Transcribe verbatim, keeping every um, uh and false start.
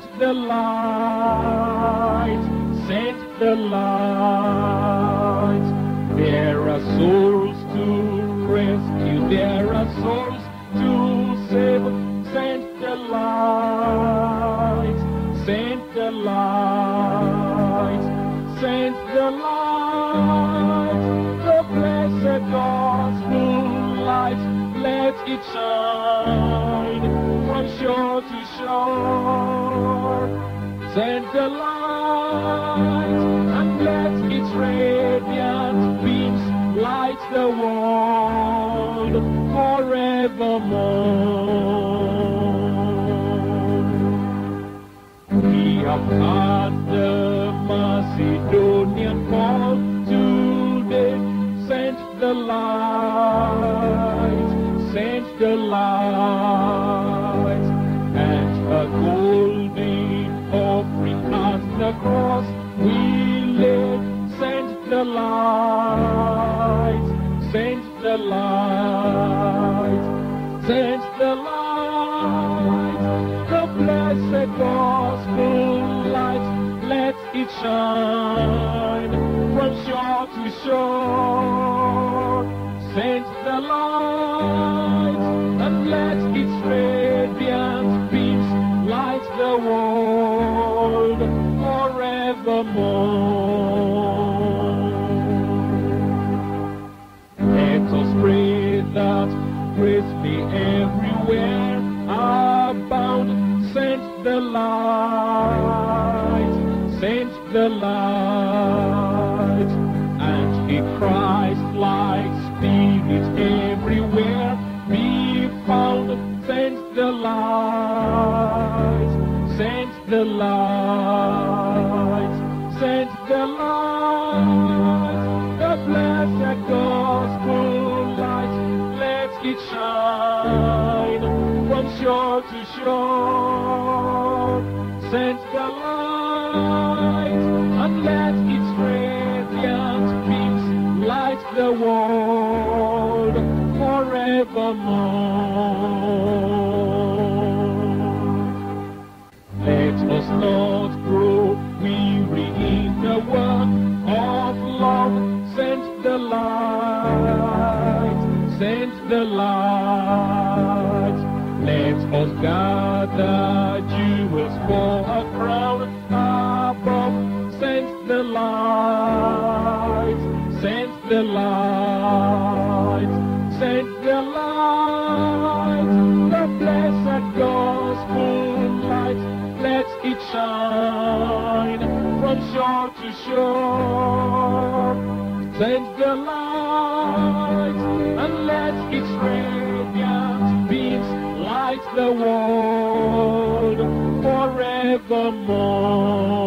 the light, send the light. There are souls to rescue, there are souls to save. Send the light, send the light, send the light. The blessed gospel light, let it shine from shore to shore. Send the light and let its radiant beams light the world forevermore. We have heard the Macedonian call today. Send the light, send the light, and a golden offering at the cross we lay. Send the light, send the light, send the light. The blessed gospel light, let it shine from shore to shore. Send the light and let its radiant beams light the world forevermore. Let us pray that grace may everywhere abound. Send the light, send the light, and a Christ-like spirit everywhere be found. Send the light, send the light, send the light. The blessed gospel light, let it shine from shore to shore. Send the light and let its radiant beams light the world forevermore. Let us not grow weary in the work of love. Send the light, send the light. Let us gather jewels for a crown above. Send the light, send the light, send the light. The blessed gospel light, let it shine from shore to shore. Send the light and let its radiant beams light the world forevermore.